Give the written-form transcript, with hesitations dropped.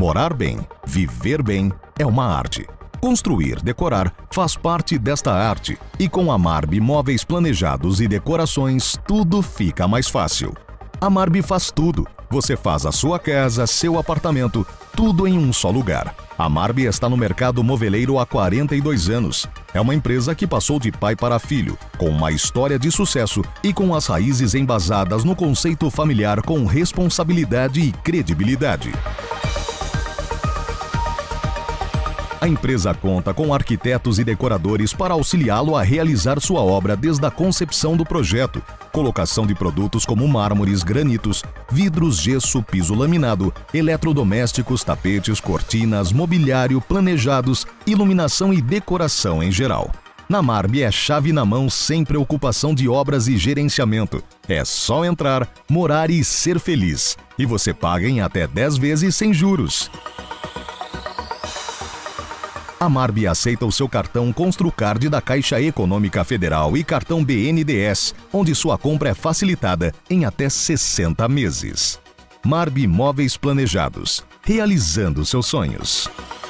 Morar bem, viver bem é uma arte. Construir, decorar faz parte desta arte e com a Marby Móveis Planejados e Decorações tudo fica mais fácil. A Marby faz tudo. Você faz a sua casa, seu apartamento, tudo em um só lugar. A Marby está no mercado moveleiro há 42 anos. É uma empresa que passou de pai para filho, com uma história de sucesso e com as raízes embasadas no conceito familiar com responsabilidade e credibilidade. A empresa conta com arquitetos e decoradores para auxiliá-lo a realizar sua obra desde a concepção do projeto, colocação de produtos como mármores, granitos, vidros, gesso, piso laminado, eletrodomésticos, tapetes, cortinas, mobiliário, planejados, iluminação e decoração em geral. Na Marby é chave na mão sem preocupação de obras e gerenciamento. É só entrar, morar e ser feliz. E você paga em até 10 vezes sem juros. A Marby aceita o seu cartão Construcard da Caixa Econômica Federal e cartão BNDES, onde sua compra é facilitada em até 60 meses. Marby Móveis Planejados, realizando seus sonhos.